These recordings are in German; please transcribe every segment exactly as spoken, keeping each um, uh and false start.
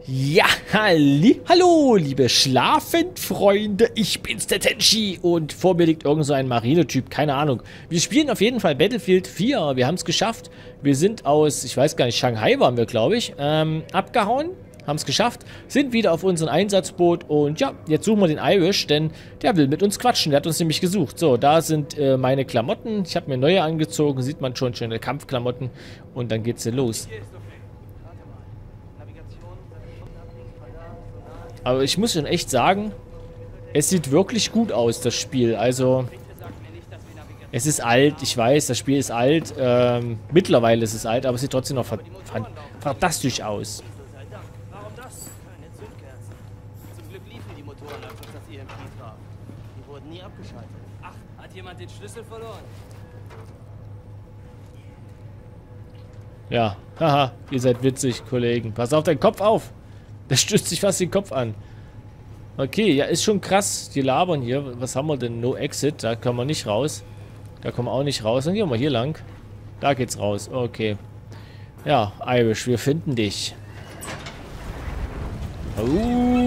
Ja, halli, hallo, liebe Schlafenfreunde, ich bin's, der Tenchi, und vor mir liegt irgend so ein Marinetyp, keine Ahnung. Wir spielen auf jeden Fall Battlefield vier, wir haben es geschafft. Wir sind aus, ich weiß gar nicht, Shanghai waren wir, glaube ich, ähm, abgehauen, haben es geschafft, sind wieder auf unserem Einsatzboot und ja, jetzt suchen wir den Irish, denn der will mit uns quatschen, der hat uns nämlich gesucht. So, da sind äh, meine Klamotten, ich habe mir neue angezogen, sieht man schon, schöne Kampfklamotten und dann geht's hier los. Aber ich muss schon echt sagen, es sieht wirklich gut aus, das Spiel. Also, es ist alt, ich weiß, das Spiel ist alt. Ähm, mittlerweile ist es alt, aber es sieht trotzdem noch fantastisch aus. Warum das? Keine Zündkerzen. Zum Glück liefen die Motoren, als uns das E M P traf. Die wurden nie abgeschaltet. Ach, hat jemand den Schlüssel verloren? Ja, haha, ihr seid witzig, Kollegen. Pass auf deinen Kopf auf. Das stößt sich fast den Kopf an. Okay, ja, ist schon krass. Die labern hier. Was haben wir denn? No Exit. Da kommen wir nicht raus. Da kommen wir auch nicht raus. Dann gehen wir hier lang. Da geht's raus. Okay. Ja, Irish, wir finden dich. Uh. hundert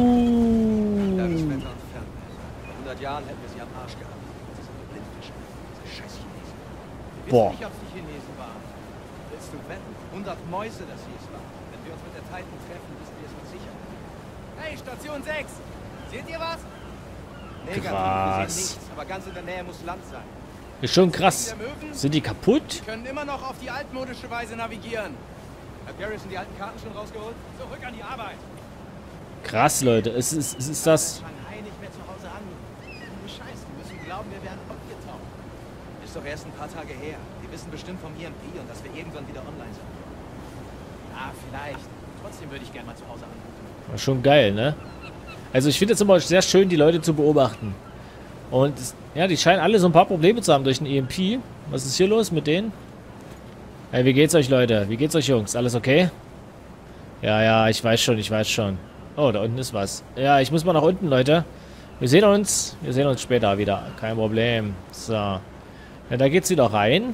Jahren hätten wir sie am Arsch gehabt. Das sind nur Blindfische. Diese scheiß Chinesen. Wir Boah. wissen nicht, ob es die Chinesen waren. Willst du wetten? hundert Mäuse, dass sie es waren. Wenn wir uns mit der Titan treffen, wissen wir es mit Sicherheit. Hey, Station sechs! Seht ihr was? Negativ, wir Krass. sehen nichts, aber ganz in der Nähe muss Land sein. Ist schon krass. Sind die kaputt? Wir können immer noch auf die altmodische Weise navigieren. Hat Garrison die alten Karten schon rausgeholt? Zurück an die Arbeit! Krass, Leute. Es ist, es ist das... Shanghai nicht mehr zu Hause an. Die Scheiße, die müssen glauben, wir wären abgetaucht. Ist doch erst ein paar Tage her. Die wissen bestimmt vom E M P und dass wir irgendwann wieder online sind. Ah, vielleicht. Trotzdem würde ich gerne mal zu Hause anrufen. War schon geil, ne? Also ich finde es immer sehr schön, die Leute zu beobachten. Und es, ja, die scheinen alle so ein paar Probleme zu haben durch den E M P. Was ist hier los mit denen? Hey, wie geht's euch, Leute? Wie geht's euch, Jungs? Alles okay? Ja, ja, ich weiß schon, ich weiß schon. Oh, da unten ist was. Ja, ich muss mal nach unten, Leute. Wir sehen uns. Wir sehen uns später wieder. Kein Problem. So. Ja, da geht's wieder rein.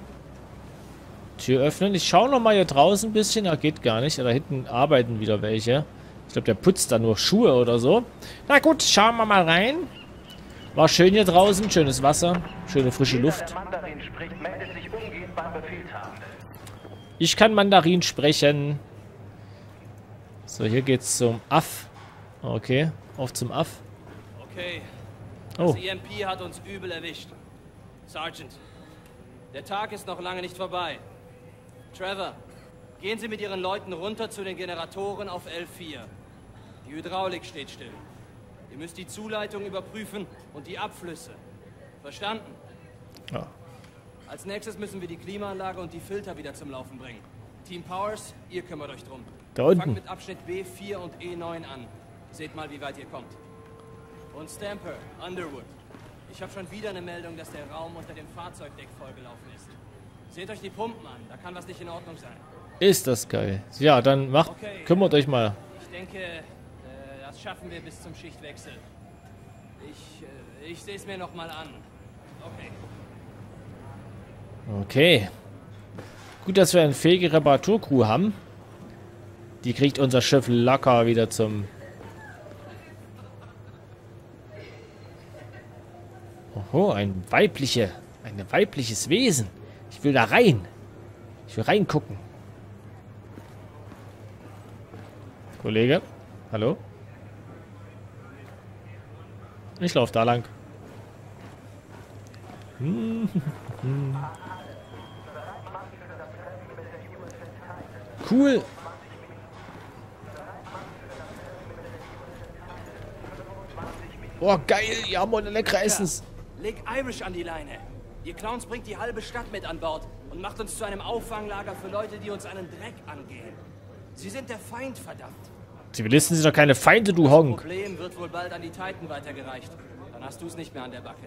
Tür öffnen. Ich schaue noch mal hier draußen ein bisschen. Da geht gar nicht. Da hinten arbeiten wieder welche. Ich glaube, der putzt da nur Schuhe oder so. Na gut, schauen wir mal rein. War schön hier draußen. Schönes Wasser. Schöne frische Luft. Ich kann Mandarin sprechen. So, hier geht's zum Aff. Okay, auf zum Aff. Okay. Oh. Das E M P hat uns übel erwischt. Sergeant, der Tag ist noch lange nicht vorbei. Trevor, gehen Sie mit Ihren Leuten runter zu den Generatoren auf L vier. Die Hydraulik steht still. Ihr müsst die Zuleitung überprüfen und die Abflüsse. Verstanden? Ja. Als nächstes müssen wir die Klimaanlage und die Filter wieder zum Laufen bringen. Team Powers, ihr kümmert euch drum. Da unten. Fangt mit Abschnitt B vier und E neun an. Seht mal, wie weit ihr kommt. Und Stamper, Underwood. Ich habe schon wieder eine Meldung, dass der Raum unter dem Fahrzeugdeck vollgelaufen ist. Seht euch die Pumpen an, da kann was nicht in Ordnung sein. Ist das geil. Ja, dann macht, Okay. kümmert euch mal. Ich denke, äh, das schaffen wir bis zum Schichtwechsel. Ich, äh, ich sehe es mir noch mal an. Okay. Okay. Gut, dass wir eine fähige Reparaturcrew haben. Die kriegt unser Schiff locker wieder zum... Oho, ein weibliche, ein weibliches Wesen. Ich will da rein. Ich will reingucken. Kollege, hallo? Ich laufe da lang. Cool. Boah, geil. Ja, Mann, lecker Essens. Leg Irish an die Leine. Ihr Clowns bringt die halbe Stadt mit an Bord und macht uns zu einem Auffanglager für Leute, die uns einen Dreck angehen. Sie sind der Feind, verdammt. Zivilisten sind doch keine Feinde, du Das Honk. Problem wird wohl bald an die Titan weitergereicht. Dann hast du es nicht mehr an der Backe.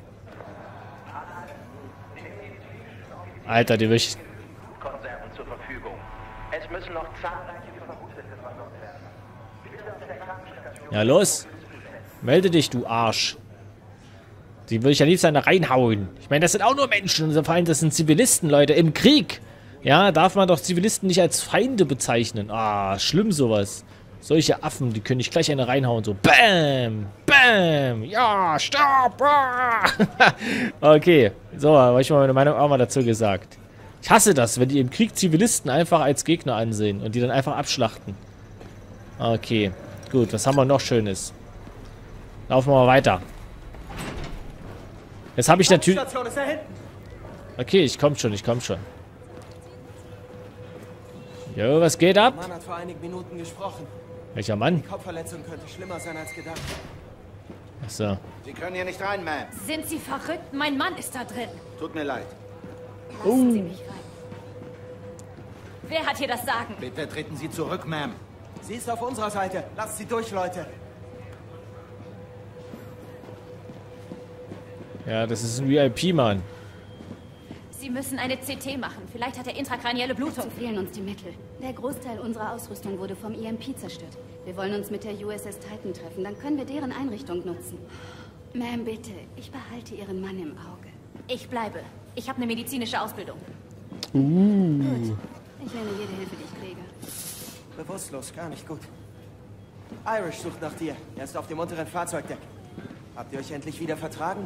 Alter, die will ich... Konserven zur Verfügung. Es müssen noch zahlreiche Verwundete versorgt werden. Bitte auf der Krankenstation. Ja, los. Melde dich, du Arsch. Die will ich ja liebsten da reinhauen. Ich meine, das sind auch nur Menschen. Unser Feind, das sind Zivilisten, Leute. Im Krieg. Ja, darf man doch Zivilisten nicht als Feinde bezeichnen. Ah, schlimm sowas. Solche Affen, die können nicht gleich eine reinhauen. So, bam, bam, ja, stopp. Okay, so, habe ich mal meine Meinung auch mal dazu gesagt. Ich hasse das, wenn die im Krieg Zivilisten einfach als Gegner ansehen und die dann einfach abschlachten. Okay, gut, was haben wir noch Schönes? Laufen wir mal weiter. Jetzt habe ich natürlich... Okay, ich komm schon, ich komm schon. Jo, was geht ab? Der Mann hat vor einigen Minuten gesprochen. Welcher Mann? Die Kopfverletzung könnte schlimmer sein als gedacht. Achso. Sie können hier nicht rein, Ma'am. Sind Sie verrückt? Mein Mann ist da drin. Tut mir leid. Lassen Sie mich rein. Wer hat hier das Sagen? Bitte treten Sie zurück, Ma'am. Sie ist auf unserer Seite. Lasst sie durch, Leute. Ja, das ist ein V I P-Mann. Sie müssen eine C T machen. Vielleicht hat er intrakranielle Blutung. Dazu fehlen uns die Mittel. Der Großteil unserer Ausrüstung wurde vom E M P zerstört. Wir wollen uns mit der U S S Titan treffen, dann können wir deren Einrichtung nutzen. Ma'am, bitte, ich behalte Ihren Mann im Auge. Ich bleibe. Ich habe eine medizinische Ausbildung. Uh. Gut. Ich nehme jede Hilfe, die ich kriege. Bewusstlos, gar nicht gut. Irish sucht nach dir. Er ist auf dem unteren Fahrzeugdeck. Habt ihr euch endlich wieder vertragen?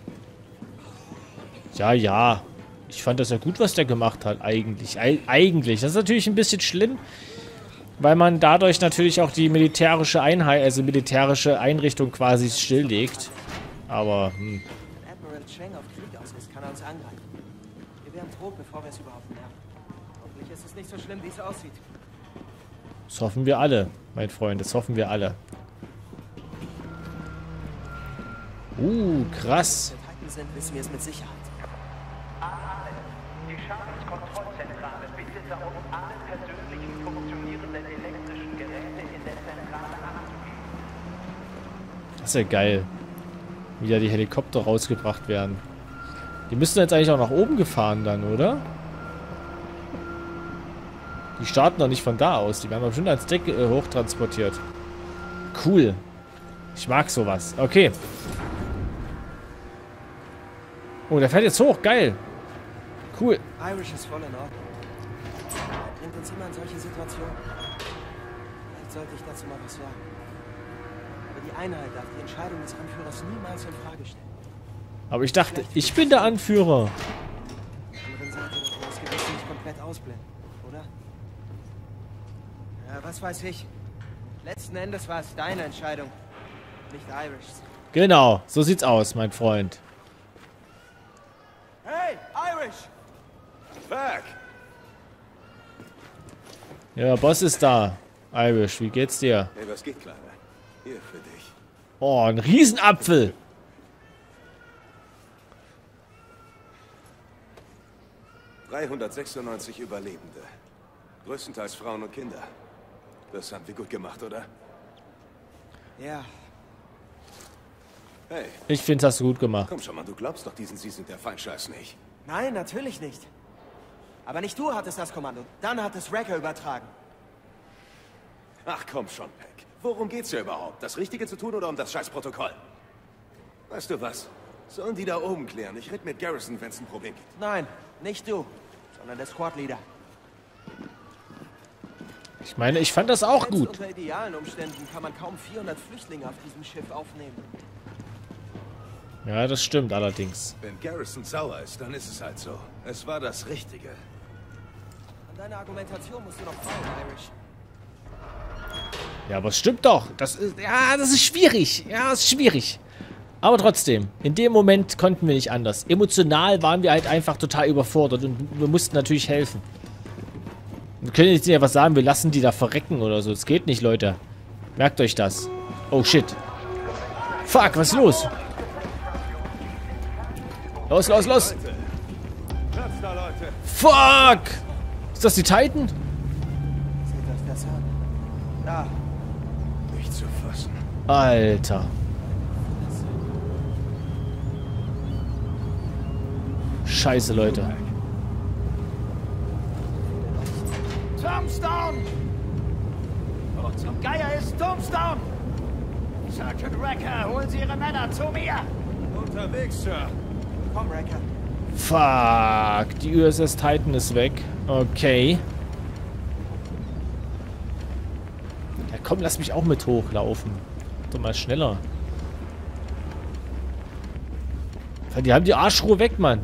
Ja, ja. Ich fand das ja gut, was der gemacht hat, eigentlich. Eig eigentlich. Das ist natürlich ein bisschen schlimm, weil man dadurch natürlich auch die militärische Einheit, also militärische Einrichtung quasi stilllegt. Aber, hm. Wenn Admiral Cheng auf Krieg aus ist, kann er uns angreifen. Wir wären tot, bevor wir es überhaupt merken. Hoffentlich ist es nicht so schlimm, wie es aussieht. Das hoffen wir alle, mein Freund. Das hoffen wir alle. Uh, krass. Wenn wir Titan sind, wissen wir es mit Sicherheit. Die Schadenskontrollzentrale bittet darum, alle persönlichen funktionierenden elektrischen Geräte in der Zentrale abzugeben. Das ist ja geil. Wie da die Helikopter rausgebracht werden. Die müssten jetzt eigentlich auch nach oben gefahren dann, oder? Die starten doch nicht von da aus. Die werden doch bestimmt ans Deck äh, hochtransportiert. Cool. Ich mag sowas. Okay. Oh, der fährt jetzt hoch. Geil. Cool. Irish ist voll in Ordnung. Er bringt uns immer in solche Situationen. Vielleicht sollte ich dazu mal was sagen. Aber die Einheit darf die Entscheidung des Anführers niemals in Frage stellen. Aber ich dachte, ich bin der Anführer. Auf der anderen Seite dürfen wir das Gewissen nicht komplett ausblenden, oder? Ja, was weiß ich. Letzten Endes war es deine Entscheidung, nicht Irishs. Genau. So sieht's aus, mein Freund. Hey, Irish! Fuck! Ja, Boss ist da. Irish, wie geht's dir? Hey, was geht, Kleiner? Hier für dich. Oh, ein Riesenapfel. dreihundertsechsundneunzig Überlebende. Größtenteils Frauen und Kinder. Das haben wir gut gemacht, oder? Ja, Hey, Ich finde, hast du gut gemacht. komm schon mal, du glaubst doch diesen Season der Feinscheiß nicht. nein, natürlich nicht. Aber nicht du hattest das Kommando. Dann hat es Wrecker übertragen. Ach komm schon, Peck. Worum geht's hier überhaupt? Das Richtige zu tun oder um das Scheißprotokoll? Weißt du was? Sollen die da oben klären? Ich red mit Garrison, wenn's ein Problem gibt. Nein, nicht du, sondern der Squad-Leader. Ich meine, ich fand das auch Selbst gut. Unter idealen Umständen kann man kaum vierhundert Flüchtlinge auf diesem Schiff aufnehmen. Ja, das stimmt allerdings. Wenn Garrison sauer ist, dann ist es halt so. Es war das Richtige. An deiner Argumentation musst du noch feilen, Irish. Ja, aber es stimmt doch. Das ist, ja, das ist schwierig. Ja, das ist schwierig. Aber trotzdem, in dem Moment konnten wir nicht anders. Emotional waren wir halt einfach total überfordert und wir mussten natürlich helfen. Wir können jetzt nicht einfach sagen, wir lassen die da verrecken oder so. Das geht nicht, Leute. Merkt euch das. Oh, shit. Fuck, was ist los? Los, los, los. Platz da, Leute. Fuck! Ist das die Titan? Seht euch das an. Da, Nicht zu fassen. Alter. Scheiße, Leute. Tombstone! Wo zum Geier ist Tombstone? Sergeant Wrecker, holen Sie Ihre Männer zu mir! Unterwegs, Sir. komm, Wrecker. Fuck. Die U S S Titan ist weg. Okay. Ja, komm, lass mich auch mit hochlaufen. Doch mal schneller. Die haben die Arschruhe weg, Mann.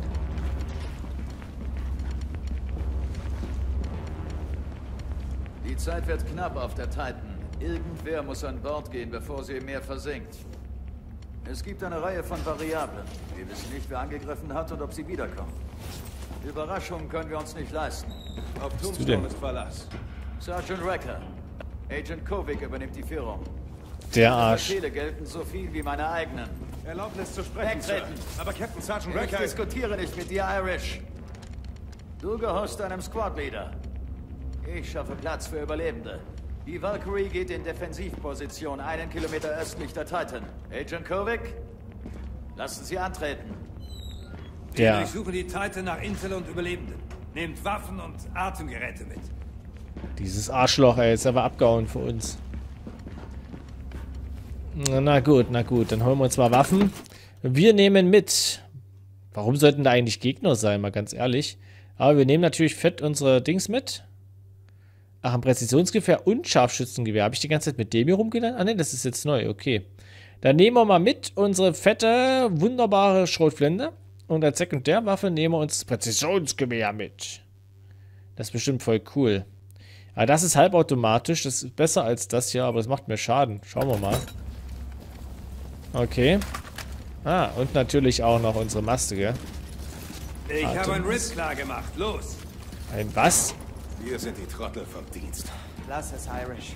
Die Zeit wird knapp auf der Titan. Irgendwer muss an Bord gehen, bevor sie im Meer versinkt. Es gibt eine Reihe von Variablen. Wir wissen nicht, wer angegriffen hat und ob sie wiederkommen. Überraschungen können wir uns nicht leisten. Auf Tombstone ist Verlass. Sergeant Wrecker. Agent Kovic übernimmt die Führung. Der Arsch. Die Befehle gelten so viel wie meine eigenen. Erlaubnis zu sprechen, Sir. Wegtreten. Aber Captain Sergeant Ich Wrecker... diskutiere nicht mit dir, Irish. Du gehorchst einem Squad-Leader. Ich schaffe Platz für Überlebende. Die Valkyrie geht in Defensivposition einen Kilometer östlich der Titan. Agent Kovic, lassen Sie antreten. Wir Der. durchsuchen die Titan nach Intel und Überlebenden. Nehmt Waffen und Atemgeräte mit. Dieses Arschloch, ey, ist aber abgehauen für uns. Na gut, na gut, dann holen wir uns mal Waffen. Wir nehmen mit. Warum sollten da eigentlich Gegner sein, mal ganz ehrlich. Aber wir nehmen natürlich fett unsere Dings mit. Ach, ein Präzisionsgewehr und Scharfschützengewehr. Habe ich die ganze Zeit mit dem hier rumgelandet? Ah ne, das ist jetzt neu, okay. Dann nehmen wir mal mit unsere fette, wunderbare Schrotflinte. Und als Sekundärwaffe nehmen wir uns das Präzisionsgewehr mit. Das ist bestimmt voll cool. Aber das ist halbautomatisch. Das ist besser als das hier, aber es macht mehr Schaden. Schauen wir mal. Okay. Ah, und natürlich auch noch unsere Maske, gell? Ich Atem. habe ein R I P klar gemacht. Los! Ein was? Wir sind die Trottel vom Dienst. Lass es, Irish.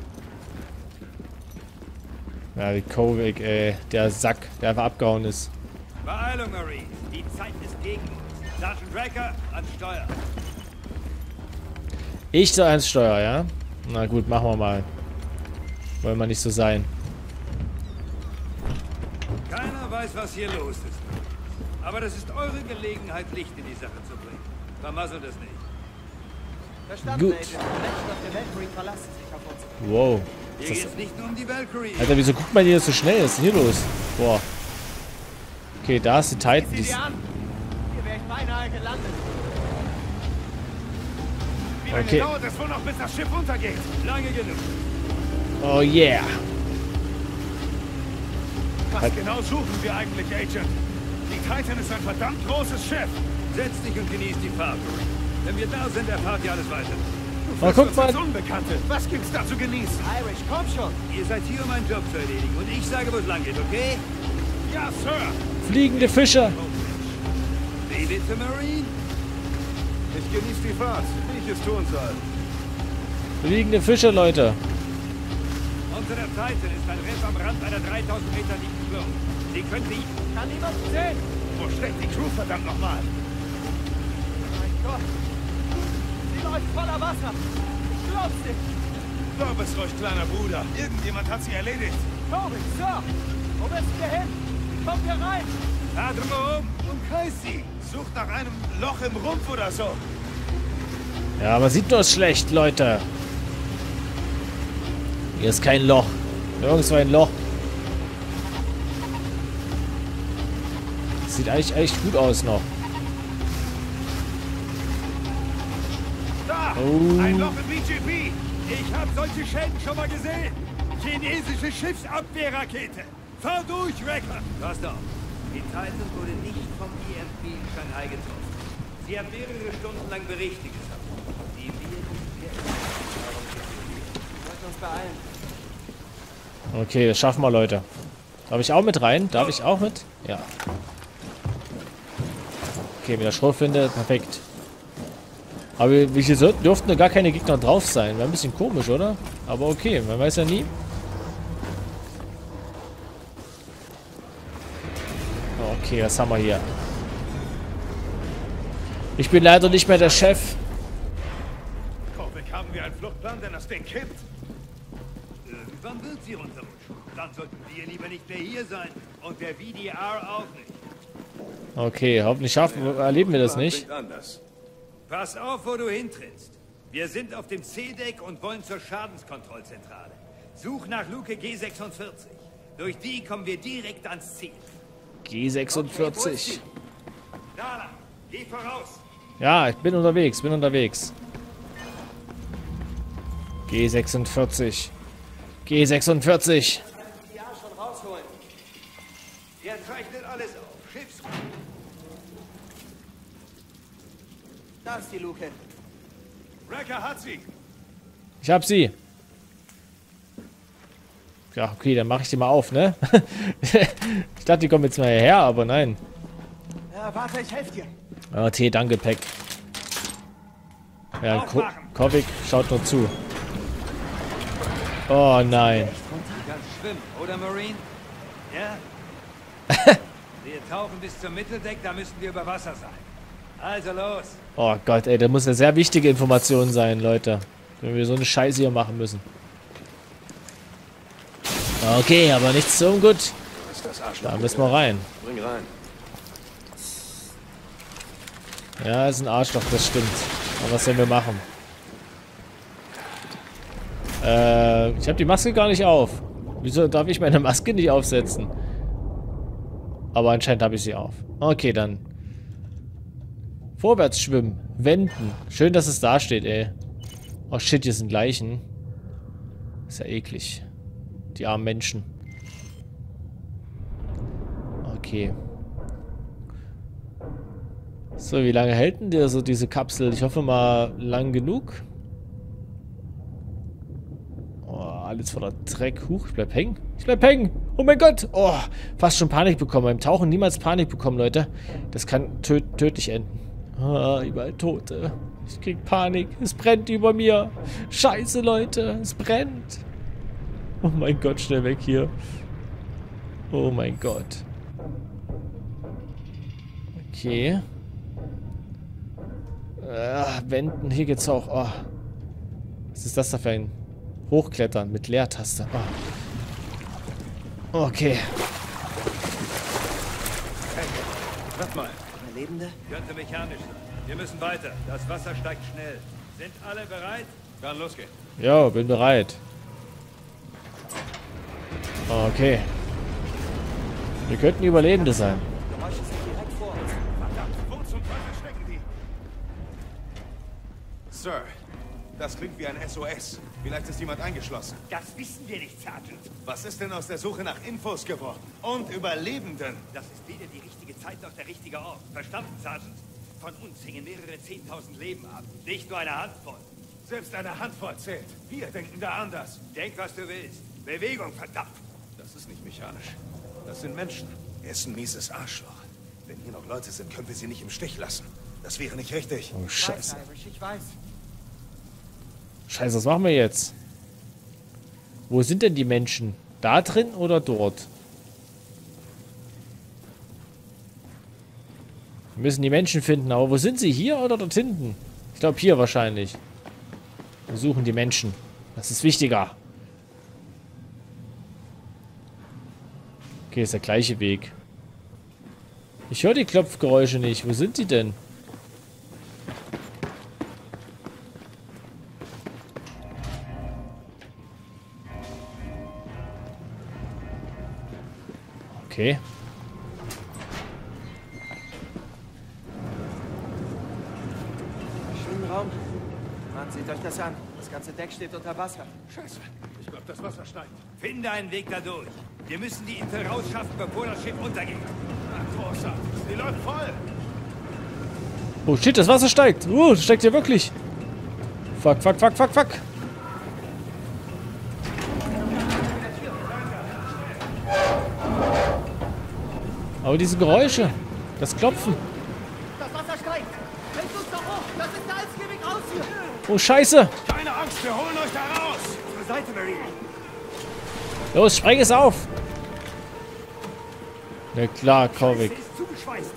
Ja, die Kovic, ey. Der Sack, der einfach abgehauen ist. Beeilung, Marine. Die Zeit ist gegen uns. Sergeant Wrecker an Steuer. Ich soll ans Steuer, ja? Na gut, machen wir mal. Wollen wir nicht so sein. Keiner weiß, was hier los ist. Aber das ist eure Gelegenheit, Licht in die Sache zu bringen. Vermasselt es nicht. Verstanden, Gut. Agent. Die Menschen auf der Valkyrie verlassen sich auf uns. Wow. Hier Das, geht's nicht nur um die Valkyrie. Alter, wieso guckt man hier so schnell? Was ist denn hier los? Boah. Okay, da ist die Titan. Sieh Die sie ist, an! Hier wäre ich beinahe gelandet. Wie lange Okay. dauert es wohl noch, bis das Schiff untergeht? Lange genug. oh yeah. Was genau suchen wir eigentlich, Agent? Die Titan ist ein verdammt großes Schiff. Setz dich und genieß die Fahrt. Wenn wir da sind, erfahrt ihr alles weiter. Oh, guck mal. Das Unbekannte. Was gibt's da zu genießen? Irish, komm schon! Ihr seid hier, um einen Job zu erledigen. Und ich sage, wo es lang geht, okay? Ja, Sir. Fliegende Fische. Wie bitte, Marine? Ich genieße die Fahrt, wie ich es tun soll. Fliegende Fische, Leute. Unter der Titan ist ein Riff am Rand einer dreitausend Meter tiefen Schlucht. Sie können sie... Kann niemand sehen! Wo steckt die Crew verdammt nochmal? Mein Gott! Sie läuft voller Wasser! Ich glaub's nicht! Glaub es ruhig, kleiner Bruder. Irgendjemand hat sie erledigt. Kovic, Sir! Wo müssen wir hin? Kommt hier rein! Da drumherum! Umkreis sie. Sucht nach einem Loch im Rumpf oder so. Ja, aber sieht bloß schlecht, Leute. Hier ist kein Loch. Nirgendwo ein Loch. Sieht eigentlich echt gut aus noch. Da! Oh. Ein Loch im B G P! Ich habe solche Schäden schon mal gesehen! Chinesische Schiffsabwehrrakete! Fahr durch, Wrecker! Pass auf! Die Titan wurde nicht vom E M P in Shanghai getroffen. Sie hat mehrere Stunden lang Berichte gesammelt, die wir nicht kennen. Wir sollten uns beeilen. Okay, das schaffen wir, Leute. Darf ich auch mit rein? Darf ich auch mit? Ja. Okay, mit der Schrotflinte, perfekt. Aber wie hier so, dürften da gar keine Gegner drauf sein. Wäre ein bisschen komisch, oder? Aber okay, man weiß ja nie. Okay, was haben wir hier? Ich bin leider nicht mehr der Chef. Kovic, haben wir einen Fluchtplan, denn das Ding kippt? Irgendwann wird sie runterrutschen. Dann sollten wir lieber nicht mehr hier sein. Und der V D R auch nicht. Okay, hoffentlich schaffen, erleben wir das nicht. Klingt anders. Pass auf, wo du hintrittst. Wir sind auf dem C-Deck und wollen zur Schadenskontrollzentrale. Such nach Luke G sechsundvierzig. Durch die kommen wir direkt ans Ziel. G sechsundvierzig. Dala, geh voraus. Ja, ich bin unterwegs, bin unterwegs. G sechsundvierzig. G sechsundvierzig. Die Arsch schon rausholen. Er zeichnet alles auf. Schiffs. Da ist die Luke. Wrecker hat sie. Ich hab sie. Ja, okay, dann mache ich die mal auf, ne? Ich dachte, die kommen jetzt mal hierher, aber nein. Ja, warte, ich helfe dir. Oh, T, danke, Peck. Ja, Ko Kovic schaut nur zu. Oh nein. Du kannst schwimmen, oder Marine? Ja? Wir tauchen bis zum Mitteldeck, da müssen wir über Wasser sein. Also los. Oh Gott, ey, das muss eine sehr wichtige Information sein, Leute. Wenn wir so eine Scheiße hier machen müssen. Okay, aber nichts so gut. Da müssen wir rein. Bring rein. Ja, ist ein Arschloch, das stimmt. Aber was sollen wir machen? Äh, ich habe die Maske gar nicht auf. Wieso darf ich meine Maske nicht aufsetzen? Aber anscheinend habe ich sie auf. Okay, dann. Vorwärts schwimmen. Wenden. Schön, dass es da steht, ey. Oh shit, hier sind Leichen. Ist ja eklig. Die armen Menschen. Okay. So, wie lange hält denn der so diese Kapsel? Ich hoffe mal lang genug. Oh, alles voller Dreck. Huch, ich bleib hängen. Ich bleib hängen. Oh mein Gott. Oh, fast schon Panik bekommen. Beim Tauchen niemals Panik bekommen, Leute. Das kann tö tödlich enden. Ah, überall Tote. Ich krieg Panik. Es brennt über mir. Scheiße, Leute. Es brennt. Oh mein Gott, schnell weg hier. Oh mein Gott. Okay. Ah, wenden. Hier geht's auch. Oh. Was ist das da für ein Hochklettern mit Leertaste? Oh. Okay. Hey, warte mal. Überlebende? Könnte mechanisch sein. Wir müssen weiter. Das Wasser steigt schnell. Sind alle bereit? Kann losgehen. Jo, bin bereit. Okay. Wir könnten Überlebende sein. Geräusche sind direkt vor uns. Verdammt, wo zum Teufel stecken die? Sir, das klingt wie ein S O S. Vielleicht ist jemand eingeschlossen. Das wissen wir nicht, Sergeant. Was ist denn aus der Suche nach Infos geworden? Und Überlebenden? Das ist weder die richtige Zeit noch der richtige Ort. Verstanden, Sergeant? Von uns hängen mehrere zehntausend Leben ab. Nicht nur eine Handvoll. Selbst eine Handvoll zählt. Wir denken da anders. Denk, was du willst. Bewegung, verdammt. Das ist nicht mechanisch. Das sind Menschen. Er ist ein mieses Arschloch. Wenn hier noch Leute sind, können wir sie nicht im Stich lassen. Das wäre nicht richtig. Oh, Scheiße. Ich weiß. Scheiße, was machen wir jetzt? Wo sind denn die Menschen? Da drin oder dort? Wir müssen die Menschen finden, aber wo sind sie? Hier oder dort hinten? Ich glaube hier wahrscheinlich. Wir suchen die Menschen. Das ist wichtiger. Okay, ist der gleiche Weg. Ich höre die Klopfgeräusche nicht. Wo sind die denn? Okay. Schwimmraum. Mann, seht euch das an. Das ganze Deck steht unter Wasser. Scheiße. Ich glaube, das Wasser steigt. Finde einen Weg da durch. Wir müssen die Insel rausschaffen, bevor das Schiff untergeht. Na, großer. Sie läuft voll. Oh shit, das Wasser steigt. Oh, das steigt ja wirklich. Fuck, fuck, fuck, fuck, fuck. Aber diese Geräusche. Das Klopfen. Das Wasser steigt. Helft uns doch hoch. Das ist der einzige Weg raus hier. Oh, Scheiße. Keine Angst, wir holen euch da raus. Zur Seite, Marine. Los, spreng es auf. Na klar, Kovic. Sie ist zugeschweißt.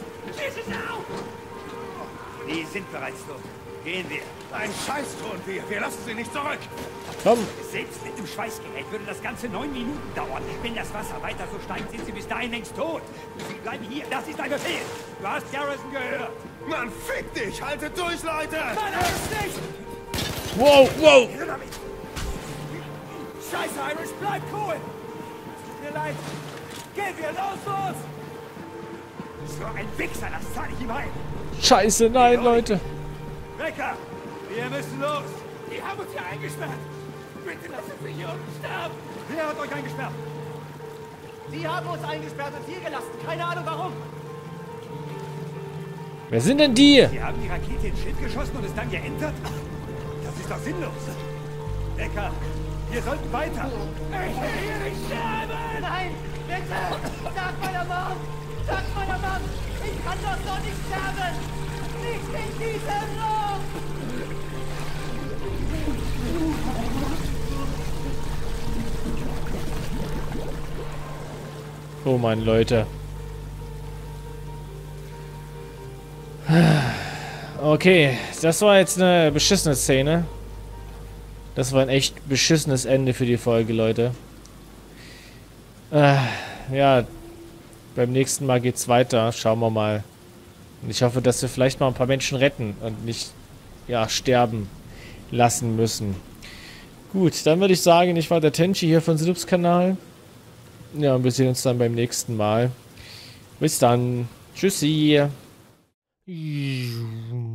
Die sind bereits tot. Gehen wir. Ein Scheiß tun wir. Wir lassen sie nicht zurück. Komm. Selbst mit dem Schweißgerät würde das Ganze neun Minuten dauern. Wenn das Wasser weiter so steigt, sind sie bis dahin längst tot. Sie bleiben hier. Das ist ein Befehl. Du hast Garrison gehört. Mann, fick dich. Haltet durch, Leute. Nein, er ist nicht. Wow, wow. Hör damit. Scheiße, Irish, bleib cool. Tut mir leid. Gehen wir, los, los. So ein Wichser, das zahle ich ihm ein. Scheiße, nein, Leute. Wrecker, wir müssen los. Die haben uns hier eingesperrt. Bitte lassen Sie hier unten sterben! Wer hat euch eingesperrt? Sie haben uns eingesperrt und hier gelassen. Keine Ahnung warum. Wer sind denn die? Sie haben die Rakete ins Schild geschossen und es dann geentert? Das ist doch sinnlos. Decker, wir sollten weiter. Ich will hier nicht sterben! Nein, bitte! Sag meiner Mom! Sag meiner Mom! Ich kann doch so nicht sterben! Nicht in diesem Loch! Oh Mann, Leute. Okay, das war jetzt eine beschissene Szene. Das war ein echt beschissenes Ende für die Folge, Leute. Äh, ja, beim nächsten Mal geht's weiter. Schauen wir mal. Und ich hoffe, dass wir vielleicht mal ein paar Menschen retten und nicht, ja, sterben lassen müssen. Gut, dann würde ich sagen, ich war der Tenchi hier von Sinubs Kanal. Ja, und wir sehen uns dann beim nächsten Mal. Bis dann. Tschüssi.